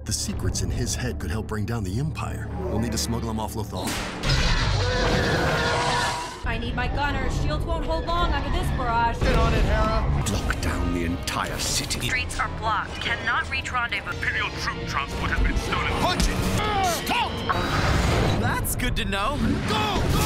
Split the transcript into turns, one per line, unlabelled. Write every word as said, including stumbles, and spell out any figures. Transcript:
The secrets in his head could help bring down the Empire. We'll need to smuggle him off Lothal.
I need my gunners. Shields won't hold long under this barrage.
Get on it, Hera.
Lock down the entire city.
Streets are blocked. Cannot reach rendezvous.
Imperial troop transport has been stolen.
Punch it! Stop!
That's good to know.
Go! Go!